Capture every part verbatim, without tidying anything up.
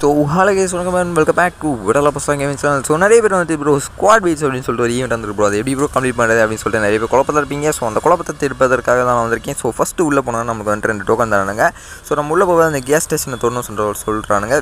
So, hello guys, welcome back to Vidala Pasang Gaming Channel. So, நிறைய பேர் வந்து bro squad beats அப்படினு சொல்லிட்டு ஒரு ஈவென்ட் வந்திருக்கு bro. அது எப்படி bro கம்ப்ளீட் பண்றது அப்படினு சொல்லிட்டு நிறைய பேர் குழப்பத்துல இருப்பீங்க. சோ அந்த குழப்பத்தை தீர்ப்பதற்காக தான் நான் வந்திருக்கேன். சோ ஃபர்ஸ்ட் உள்ள போனா நமக்கு வந்து ரெண்டு டோக்கன் தரானுங்க. சோ நம்ம உள்ள போக அந்த கேஸ் ஸ்டேஷனை தொடணும் சொல்ற சொல்றானுங்க.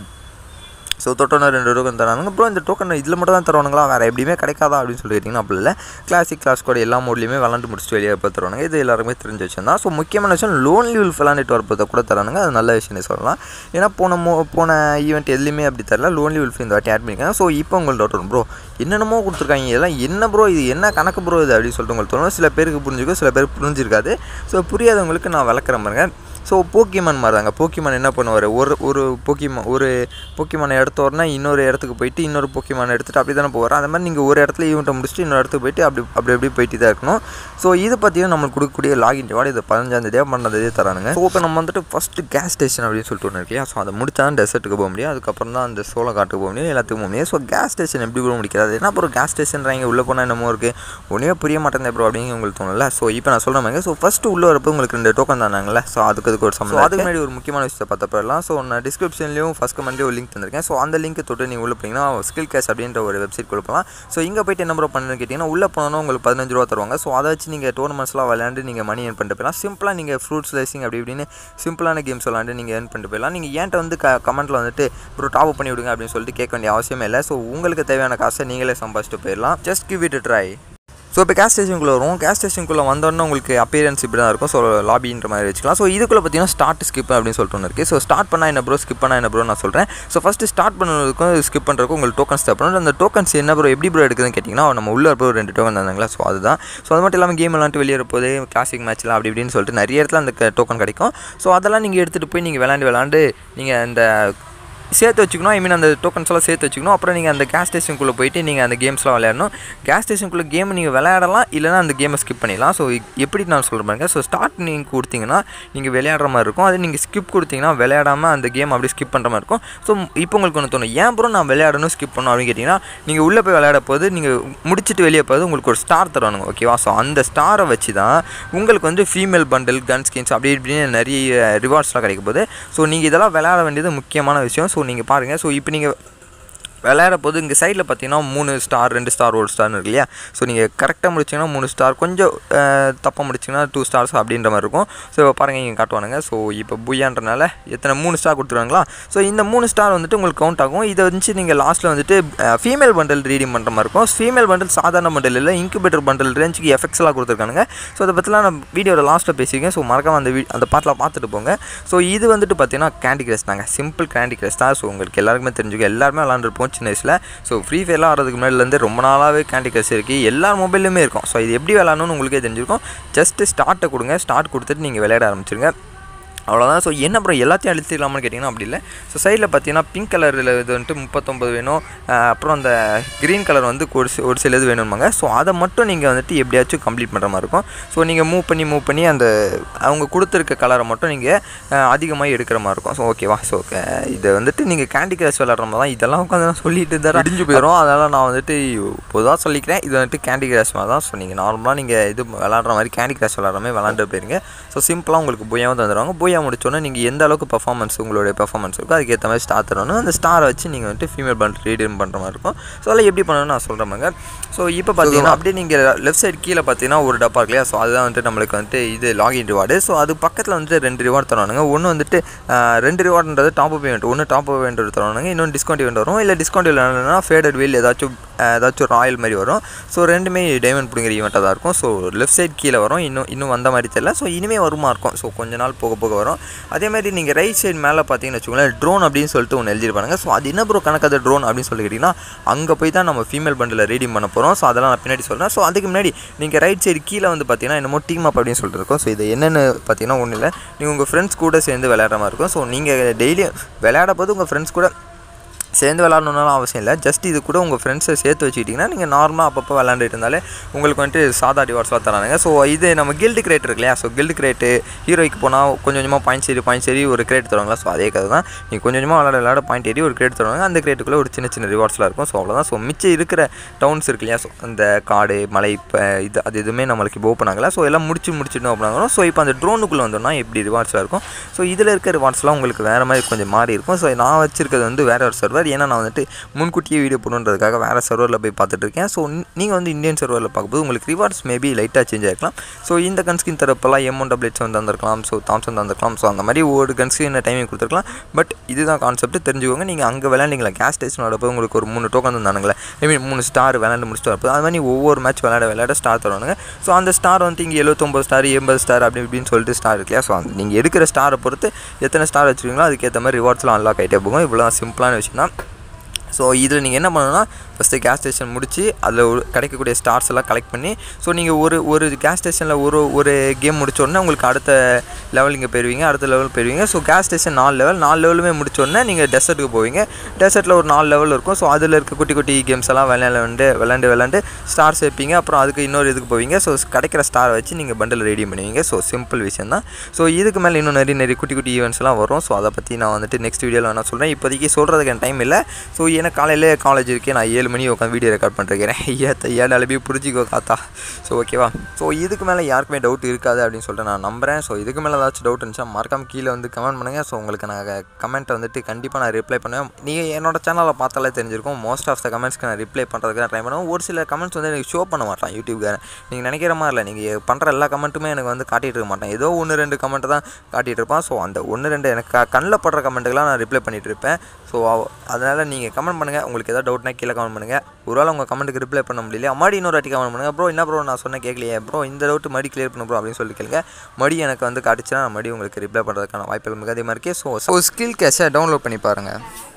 ஸோ தொட்டோன்னா ரெண்டு டோக்கன் தரானுங்க ப்ரோ. இந்த டோக்கன் இதில் மட்டும் தான் தருவானுங்களா, வேறு எப்படியுமே கிடைக்காதா அப்படின்னு சொல்லி கேட்டிங்கன்னா அப்படி இல்லை. கிளாசிக் கிளாஸ் கூட எல்லா மோட்லையுமே விளாண்டு முடிச்சுட்டு வெளியே போய் தருவானுங்க. இது எல்லாருமே தெரிஞ்ச விஷயம் தான். ஸோ முக்கியமான விஷயம் லோன்லி உல்ஃப் விளாண்டுட்டு வரப்போதை கூட தரானுங்க. அது நல்ல விஷயம்னு சொல்லலாம். ஏன்னா போன மோ போன ஈவெண்ட் எதுலையுமே அப்படி தரல. லோன்லி உல்ஃப் இந்த வாட்டி ஆட் பண்ணியிருக்காங்க. ஸோ இப்போ உங்களுக்கு டவுட் வரும் ப்ரோ என்னென்னமோ கொடுத்துருக்காங்க, இதெல்லாம் என்ன ப்ரோ, இது என்ன கணக்கு ப்ரோ இது அப்படின்னு சொல்லிட்டு உங்களுக்கு தோணும். சில பேருக்கு புரிஞ்சுக்கும், சில பேருக்கு புரிஞ்சிருக்காது. ஸோ புரியாதவங்களுக்கு நான் விளக்குறேன் பாருங்க. ஸோ போக்கிமான் மாதிரி தாங்க. போக்கிமான் என்ன பண்ணுவார், ஒரு ஒரு போக்கிமான் ஒரு போக்கிமானை எடுத்தோர்னா இன்னொரு இடத்துக்கு போயிட்டு இன்னொரு போக்கிமானை எடுத்துகிட்டு அப்படி தானே போவார். அந்த மாதிரி நீங்கள் ஒரு இடத்துல ஈவெண்ட்டை முடிச்சுட்டு இன்னொரு இடத்துக்கு போயிட்டு அப்படி அப்படி எப்படி போயிட்டு தான் இருக்கணும். ஸோ இது பார்த்தீங்கன்னா நம்மளுக்கு கொடுக்கக்கூடிய லாகின் ரிவார்டு இது பதினஞ்சாந்தேதியாக பண்ணதே தரானுங்க. ஸோ இப்போ நம்ம வந்துட்டு ஃபஸ்ட்டு கேஸ் ஸ்டேஷன் அப்படின்னு சொல்லிட்டு ஒன்று இருக்கு. ஸோ அதை முடிச்சா தான் டெசர்ட்டுக்கு போக முடியும். அதுக்கப்புறம் தான் அந்த சோள காட்டுக்கு போக முடியும், எல்லாத்துக்கும் போக முடியும். ஸோ கேஸ் ஸ்டேஷன் எப்படி கூட முடிக்கிறது, என்ன அப்புறம் கேஸ் ஸ்டேஷன்றாங்க உள்ளே போனால் என்னமோ இருக்குது, ஒன்றுமே புரிய மாட்டேங்குது ப்ரோ அப்படின்னு உங்களுக்கு தோணல. ஸோ இப்போ நான் சொல்கிற மாதிரி ஸோ ஃபஸ்ட்டு உள்ளே வரப்போ உங்களுக்கு ரெண்டு டோக்கன் தானாங்களே. ஸோ அதுக்கு அதுக்கு ஒரு சம்பளம். அதுக்கு முன்னாடி ஒரு முக்கியமான விஷயத்தை பார்த்த போயிடலாம். ஸோ நான் டிஸ்கிரிப்ஷன்லேயும் ஃபஸ்ட் கமெண்ட்லேயும் ஒரு லிங்க் தந்திருக்கேன். ஸோ அந்த லிங்க் தொட்டு நீங்கள் உள்ள போனீங்கன்னா ஸ்கில் கேஷ் அப்படின்ற ஒரு வெப்சைட் கொடுக்கலாம். ஸோ இங்கே போய்ட்டு என்ன ப்ரோ பண்ணுன்னு கேட்டிங்கன்னா உள்ளே போனோன்னா உங்களுக்கு பதினஞ்சு ரூபா தருவாங்க. ஸோ அதை வச்சு நீங்கள் டோர்னமெண்ட்ஸ்லாம் விளையாண்டு நீங்கள் மணி ஏர்ன் பண்ணிட்டு போயிடலாம். சிம்பிளாக நீங்கள் ஃப்ரூட் ஸ்லைசிங் அப்படி இப்படின்னு சிம்பிளான கேம்ஸ் விளாண்டு நீங்கள் ஏர்ன் பண்ணிட்டு போயிடலாம். நீங்கள் ஏன்ட்ட வந்து க கமெண்ட்டில் வந்துட்டு ப்ரோ டாப் பண்ணி விடுங்க அப்படின்னு சொல்லிட்டு கேட்க வேண்டிய அவசியமே இல்லை. ஸோ உங்களுக்கு தேவையான காசை நீங்களே சம்பாதிச்சுட்டு போயிடலாம். Just give it try. So இப்போ கேஸ் ஸ்டேஷனுக்குள்ளே வரும். கேஸ் ஸ்டேஷனுக்குள்ளே வந்தோடனே உங்களுக்கு அப்பியரன்ஸ் இப்படி தான் இருக்கும். ஸோ லாபின்ற மாதிரி வச்சுக்கலாம். ஸோ இதுக்குள்ளே பார்த்தீங்கன்னா ஸ்டார்ட் ஸ்கிப் அப்படின்னு சொல்லிட்டு ஒன்று இருக்குது. ஸோ ஸ்டார்ட் பண்ணால் என்ன ப்ரோ, ஸ்கிப் பண்ணால் என்ன ப்ரோ நான் சொல்கிறேன். ஸோ ஃபஸ்ட்டு ஸ்டார்ட் பண்ணுறதுக்கும் ஸ்கிப் பண்ணுறதுக்கும் உங்களுக்கு டோக்கன்ஸ் தேவைப்படும். அந்த டோக்கன்ஸ் என்ன ப்ரோ எப்படி ப்ரோ எடுக்குதுன்னு கேட்டிங்கன்னா நம்ம உள்ள இருப்போ ரெண்டு டோக்கன் தந்தாங்களா. ஸோ அதுதான். ஸோ அது மட்டும் இல்லாமல் கேம் விளாண்டு வெளியே இருப்போது கிளாசிக் மேட்ச்லாம் அப்படி இப்படின்னு சொல்லிட்டு நிறைய இடத்துல அந்த டோக்கன் கிடைக்கும். ஸோ அதெல்லாம் நீங்கள் எடுத்துகிட்டு போய் நீங்கள் விளாண்டு விளாண்டு நீங்கள் அந்த சேர்த்து வச்சுக்கணும். ஐ மீன் அந்த டோக்கன்ஸ் எல்லாம் சேர்த்து வச்சுக்கணும். அப்புறம் நீங்கள் அந்த கேஸ் ஸ்டேஷனுக்குள்ளே போயிட்டு நீங்கள் அந்த கேம்ஸ்லாம் விளையாடணும். கேஸ் ஸ்டேஷனுக்குள்ளே கேம் நீங்கள் விளையாடலாம், இல்லைனா அந்த கேமை ஸ்கிப் பண்ணிடலாம். ஸோ எப்படி நான் சொல்கிற பாருங்க. ஸோ ஸ்டார்ட் நீங்கள் கொடுத்தீங்கன்னா நீங்கள் விளையாடுற மாதிரி இருக்கும். அது நீங்கள் ஸ்கிப் கொடுத்தீங்கன்னா விளையாடாமல் அந்த கேம் அப்படியே ஸ்கிப் பண்ணுற மாதிரி இருக்கும். ஸோ இப்போ உங்களுக்கு ஒன்று தோணும், ஏன் ப்ரோ நான் விளையாடணும் ஸ்கிப் பண்ணணும் அப்படின்னு கேட்டிங்கன்னா நீங்கள் உள்ளே போய் விளையாட போது நீங்கள் முடிச்சுட்டு வெளியே போது உங்களுக்கு ஒரு ஸ்டார் தருவானுங்க. ஓகேவா. ஸோ அந்த ஸ்டாரை வச்சு தான் உங்களுக்கு வந்து ஃபீமேல் பண்டில், கன் ஸ்கின்ஸ் அப்படி இப்படின்னு நிறைய ரிவார்ட்ஸ்லாம் கிடைக்க போகுது. ஸோ நீங்கள் இதெல்லாம் விளையாட வேண்டியது முக்கியமான விஷயம். ஸோ நீங்கள் பாருங்கள். ஸோ இப்போ நீங்கள் விளையாட போது இங்கே சைடில் பார்த்தீங்கன்னா மூணு ஸ்டார் ரெண்டு ஸ்டார் ஒரு ஸ்டார்னு இருக்கு இல்லையா. ஸோ நீங்கள் கரெக்டாக முடிச்சிங்கன்னா மூணு ஸ்டார், கொஞ்சம் தப்பாக முடிச்சிங்கன்னா டூ ஸ்டார்ஸ் அப்படின்ற மாதிரி இருக்கும். ஸோ பாருங்கள் இங்கே காட்டுவானுங்க. ஸோ இப்போ புய்யான்றனால எத்தனை மூணு ஸ்டார் கொடுத்துருவாங்களா. ஸோ இந்த மூணு ஸ்டார் வந்துட்டு உங்களுக்கு கவுண்ட் ஆகும். இதை வந்து நீங்கள் லாஸ்ட்டில் வந்துட்டு ஃபீமேல் பண்டல் ரீடிங் பண்ணுற மாதிரி இருக்கும். ஃபீமேல் பண்டல் சாதாரண பண்டல் இல்லை, இன்குபேட்டர் பண்டல் ரேஞ்சுக்கு எஃபெக்ட்ஸ்லாம் கொடுத்துருக்கானுங்க. ஸோ அதை பற்றிலாம் நான் வீடியோட லாஸ்ட்டில் பேசியிருக்கேன். ஸோ மறக்காம அந்த வீ அந்த பாட்டில் பார்த்துட்டு போங்க. ஸோ இது வந்துட்டு பார்த்தீங்கன்னா கேண்டி கிரஷ் தாங்க, சிம்பிள் கேண்டி கிரஷ் தான். ஸோ உங்களுக்கு எல்லாருக்குமே தெரிஞ்சுக்க, எல்லாருமே விளாண்டுருப்போம் சின்ன வயசில். ஸோ ஃப்ரீ ஃபயர்லாம் ஆடுறதுக்கு முன்னாடிலேருந்து ரொம்ப நாளாகவே கேண்டி கிரஷ் இருக்குது, எல்லா மொபைலுமே இருக்கும். ஸோ இது எப்படி விளாடணும்னு உங்களுக்கே தெரிஞ்சிருக்கும். ஜஸ்ட்டு ஸ்டார்ட்டை கொடுங்க, ஸ்டார்ட் கொடுத்துட்டு நீங்கள் விளையாட ஆரம்பிச்சிருங்க, அவ்வளோதான். ஸோ என்ன அப்புறம் எல்லாத்தையும் அழிச்சிடலாமான்னு கேட்டிங்கன்னா அப்படி இல்லை. ஸோ சைடில் பார்த்தீங்கன்னா பிங்க் கலரில் இது வந்துட்டு முப்பத்தொம்பது வேணும், அப்புறம் அந்த க்ரீன் கலர் வந்து ஒரு ஒரு சில இது வேணுமாங்க. ஸோ அதை மட்டும் நீங்கள் வந்துட்டு எப்படியாச்சும் கம்ப்ளீட் பண்ணுற மாதிரி இருக்கும். ஸோ நீங்கள் மூவ் பண்ணி மூவ் பண்ணி அந்த அவங்க கொடுத்துருக்க கலரை மட்டும் நீங்கள் அதிகமாக எடுக்கிற மாதிரி இருக்கும். ஸோ ஓகேவா. ஸோ இதை வந்துட்டு நீங்கள் கேண்டி கிரஷ் விளாட்ற மாதிரி தான். இதெல்லாம் உட்காந்து நான் சொல்லிட்டு தான் அடிஞ்சு போயிடும். அதனால் நான் வந்துட்டு பொதுவாக சொல்லிக்கிறேன், இது வந்துட்டு கேண்டி கிரஷ் மாதிரி தான். ஸோ நீங்கள் நார்மலாக நீங்கள் இது விளாட்ற மாதிரி கேண்டி கிரஷ் விளாட்ற மாதிரி விளாண்டு போயிருங்க. ஸோ சிம்பிளாக உங்களுக்கு புய்யாவும் தந்துடுவாங்க. புய்யா முடிச்சோன்னா நீங்கள் எந்த அளவுக்கு பர்ஃபார்மன்ஸ் உங்களுடைய பர்ஃபார்மன்ஸ் இருக்கோ அதுக்கேற்ற மாதிரி ஸ்டார் தரணும். அந்த ஸ்டாரை வச்சு நீங்கள் வந்துட்டு ஃபீமேல் பண்டல் ரீடீம் பண்ணுற மாதிரி இருக்கும். ஸோ அதெல்லாம் எப்படி பண்ணணும்னு நான் சொல்கிறேன் பாருங்க. ஸோ இப்போ பார்த்தீங்கன்னா அப்படியே நீங்கள் லெஃப்ட் சைடு கீழே பார்த்தீங்கன்னா ஒரு டப்பா இருக்கு இல்லையா. ஸோ அதுதான் வந்துட்டு நம்மளுக்கு வந்துட்டு இது லாகின் ரிவார்டு. ஸோ அது பக்கத்தில் வந்துட்டு ரெண்டு ரிவார்டு தருவானுங்க. ஒன்று வந்துட்டு ரெண்டு ரிவார்டுன்றது டாப் அப் இவெண்ட், ஒன்று டாப் அப் இவெண்ட் தருவானுங்க, இன்னொன்று டிஸ்கவுண்ட் இவெண்ட் வரும். இல்லை டிஸ்கவுண்ட் இல்லைன்னா ஃபேடட் வீல் ஏதாச்சும் ஏதாச்சும் ராயல் மாதிரி வரும். ஸோ ரெண்டுமே டைமண்ட் பிடிங்கிற ஈவெண்ட்டாக தான் இருக்கும். ஸோ லெஃப்ட் சைடு கீழே வரும், இன்னும் இன்னும் வந்த மாதிரி தெரியல. ஸோ இனிமேல் வருமா இருக்கும். ஸோ கொஞ்ச நாள் போக போக வரும். அதே மாதிரி நீங்கள் ரைட் சைடு மேலே பார்த்தீங்கன்னு வச்சுக்கோங்களேன், ட்ரோன் அப்படின்னு சொல்லிட்டு ஒன்று எழுதிருப்பாங்க. ஸோ அது என்ன ப்ரோ கணக்காத ட்ரோன் அப்படின்னு சொல்லி கேட்டிங்கன்னா அங்கே போய் தான் நம்ம ஃபீமேல் பண்டில் ரீடீம் பண்ண போகிறோம். ஸோ அதெல்லாம் நான் பின்னாடி சொல்கிறேன். ஸோ அதுக்கு முன்னாடி நீங்கள் ரைட் சைடு கீழே வந்து பார்த்தீங்கன்னா என்னமோ டீம் அப் அப்படின்னு சொல்லிட்டு இருக்கும். ஸோ இது என்னென்னு பார்த்தீங்கன்னா ஒன்றும் இல்லை, நீங்கள் உங்கள் ஃப்ரெண்ட்ஸ் கூட சேர்ந்து விளையாடுற மாதிரி இருக்கும். ஸோ நீங்கள் டெய்லியும் விளையாட போது உங்கள் ஃப்ரெண்ட்ஸ் கூட சேர்ந்து விளாடணுன்னாலும் அவசியம் இல்லை. ஜஸ்ட் இது கூட உங்கள் ஃப்ரெண்ட்ஸை சேர்த்து வச்சுக்கிட்டிங்கன்னா நீங்கள் நார்மலாக அப்பப்போ விளாண்டுட்டு இருந்தாலே உங்களுக்கு வந்துட்டு சாதா ரிவார்ட்ஸ்லாம் தரானுங்க. ஸோ இது நம்ம கில்டு கிரேட் இருக்கு இல்லையா, ஸோ கில்டு கிரேட்டு ஹீரோய்க்கு போனால் கொஞ்சம் கொஞ்சமாக பாயிண்ட் சரி பாயிண்ட் சரி ஒரு கிரேட் தருவாங்களா. ஸோ அதே கதை தான், நீங்கள் கொஞ்சம் கொஞ்சமாக விளாட விளாட பாயிண்ட் ஏறி ஒரு கிரேட் தருவாங்க. அந்த கிரேட்டுக்குள்ளே ஒரு சின்ன சின்ன ரிவார்ட்ஸ்லாம் இருக்கும். ஸோ அவ்வளோதான். ஸோ மிச்சம் இருக்கிற டவுன்ஸ் இருக்கு இல்லையா, ஸோ அந்த காடு மலை இப்போ இது அது எதுவுமே நம்மளுக்கு இப்போ ஓப்பன் ஆகலை. ஸோ எல்லாம் முடிச்சு முடிச்சுட்டு ஓப்பன் ஆகணும். ஸோ இப்போ அந்த ட்ரோனுக்குள்ளே வந்தோம்னா எப்படி ரிவார்ட்ஸ்லாம் இருக்கும். ஸோ இதில் இருக்க ரிவார்ட்ஸ்லாம் உங்களுக்கு வேறு மாதிரி கொஞ்சம் மாறி இருக்கும். ஸோ நான் வச்சிருக்கிறது வந்து வேறு ஒரு சர்வர், ஏன்னா நான் வந்துட்டு முன்கூட்டியே வீடியோ போடணுன்றதுக்காக வேறு சர்வரில் போய் பார்த்துட்டு இருக்கேன். ஸோ நீங்கள் வந்து இந்தியன் சர்வரில் பார்க்கும்போது உங்களுக்கு ரிவார்ட்ஸ் மேபி லைட்டாக சேஞ்ச் ஆகிருக்கலாம். ஸோ இந்த கன்ஸ்கின் தரப்பெல்லாம் எம் ஒன் டபிள்யூ வந்து தந்திருக்கலாம், ஸோ தாம்சன் தந்திருக்கலாம். ஸோ அந்த மாதிரி ஒரு கன்ஸ்கின் டைமிங் கொடுத்துருக்கலாம். பட் இதுதான் கான்செப்ட், தெரிஞ்சுக்கோங்க. நீங்கள் அங்கே விளையாண்டிங்களா கேஸ் ஸ்டேஷன் வரப்போ உங்களுக்கு ஒரு மூணு டோக்கன் தந்தானுங்களே, ஐ மீன் மூணு ஸ்டார் விளையாண்டு முடிச்சுட்டு வரப்போ அது மாதிரி ஒவ்வொரு மேட்ச் விளையாட விளையாட ஸ்டார் தருவானுங்க. ஸோ அந்த ஸ்டார் வந்து இங்கே எழுபத்தொம்பது ஸ்டார் எண்பது ஸ்டார் அப்படி இப்படின்னு சொல்லிட்டு ஸ்டார் இருக்கு இல்லையா. ஸோ அந்த நீங்கள் எடுக்கிற ஸ்டாரை பொறுத்து எத்தனை ஸ்டார் வச்சுருக்கீங்களோ அதுக்கேற்ற மாதிரி ரிவார்ட்ஸ்லாம் அன்லாக் ஆகிட்டே போகும். இவ்வளோ சிம்பிளான விஷயம் தான். ஸோ இதில் நீங்கள் என்ன பண்ணணும்னா ஃபஸ்ட்டு கேஸ் ஸ்டேஷன் முடித்து அதில் ஒரு கிடைக்கக்கூடிய ஸ்டார்ஸ் எல்லாம் கலெக்ட் பண்ணி, ஸோ நீங்கள் ஒரு ஒரு கேஸ் ஸ்டேஷனில் ஒரு ஒரு கேம் முடிச்சோடனே உங்களுக்கு அடுத்த லெவல் இங்கே போயிடுவீங்க, அடுத்த லெவல் போயிடுவீங்க. ஸோ கேஸ் ஸ்டேஷன் நாலு லெவல் நாலு லெவலுமே முடிச்சோடனே நீங்கள் டெசர்ட்டுக்கு போவீங்க. டெசர்ட்டில் ஒரு நாலு லெவல் இருக்கும். ஸோ அதில் இருக்க குட்டி குட்டி கேம்ஸ் எல்லாம் விளையாண்டு விளாண்டு விளாண்டு ஸ்டார் சேர்ப்பீங்க. அப்புறம் அதுக்கு இன்னொரு இதுக்கு போவீங்க. ஸோ கிடைக்கிற ஸ்டாரை வச்சு நீங்கள் பண்டில் ரெடி பண்ணுவீங்க. ஸோ சிம்பிள் விஷயம் தான். ஸோ இதுக்கு மேலே இன்னும் நிறைய நிறைய குட்டி குட்டி ஈவெண்ட்ஸ்லாம் வரும். ஸோ அதை பற்றி நான் வந்துட்டு நெக்ஸ்ட் வீடியோவில் வேணால் சொல்கிறேன். இப்போதைக்கு சொல்கிறதுக்கு எனக்கு டைம் இல்லை. ஸோ எனக்கு காலையில் காலேஜ் இருக்கேன், நான் ஏழு மணி உட்காந்து வீடியோ ரெக்கார்ட் பண்ணிருக்கிறேன். ஏத்த ஏன் அளவி புரிஞ்சிக்கோ காத்தா. ஸோ ஓகேவா. ஸோ இதுக்கு மேலே யாருக்குமே டவுட் இருக்காது அப்படின்னு சொல்லிட்டு நான் நம்புகிறேன். ஸோ இதுக்கு மேலே ஏதாச்சும் டவுட் இருந்துச்சா மறக்காம கீழே வந்து கமெண்ட் பண்ணுங்கள். ஸோ உங்களுக்கு நான் கமெண்ட்டை வந்துட்டு கண்டிப்பாக நான் ரிப்ளை பண்ணுவேன். நீங்கள் என்னோட சேனலில் பார்த்தாலே தெரிஞ்சிருக்கும், மோஸ்ட் ஆஃப் த கமெண்ட்ஸ்க்கு நான் ரிப்ளை பண்ணுறதுக்கு நான் ட்ரை பண்ணுவேன். ஒரு சில கமெண்ட்ஸ் வந்து எனக்கு ஷோ பண்ண மாட்டேன் யூடியூப்காரன். நீங்கள் நினைக்கிற மாதிரி இல்லை, நீங்கள் பண்ணுற எல்லா கமெண்ட்டுமே எனக்கு வந்து காட்டிகிட்டு இருக்க மாட்டேன். ஏதோ ஒன்று ரெண்டு கமெண்ட்டு தான் காட்டிகிட்டு இருப்பான். ஸோ அந்த ஒன்று ரெண்டு எனக்கு கண்ணில் படுற கமெண்ட்டுக்கெலாம் நான் ரிப்ளை பண்ணிகிட்டு இருப்பேன். ஸோ அதனால் நீங்கள் கமெண்ட் பண்ணுங்கள். உங்களுக்கு எதாவது டவுட்னா கீழே கமெண்ட் பண்ணுங்கள். ஒரு வேளை உங்கள் கமெண்ட்டுக்கு ரிப்ளை பண்ண முடியல, மறுபடி இன்னொரு வாட்டி கமெண்ட் பண்ணுங்கள். ப்ரோ என்ன ப்ரோ நான் சொன்னேன் கேட்கலையே ப்ரோ, இந்த டவுட் மறுபடி கிளியர் பண்ண ப்ரோ அப்படின்னு சொல்லி கேளுங்க. மறுபடி எனக்கு வந்து காட்டுச்சுன்னா மறுபடி உங்களுக்கு ரிப்ளை பண்ணுறதுக்கான வாய்ப்புகள் மிக அதிகமாக இருக்குது. ஸோ ஸோ ஸ்கில் கேஷை டவுன்லோட் பண்ணி பாருங்கள்.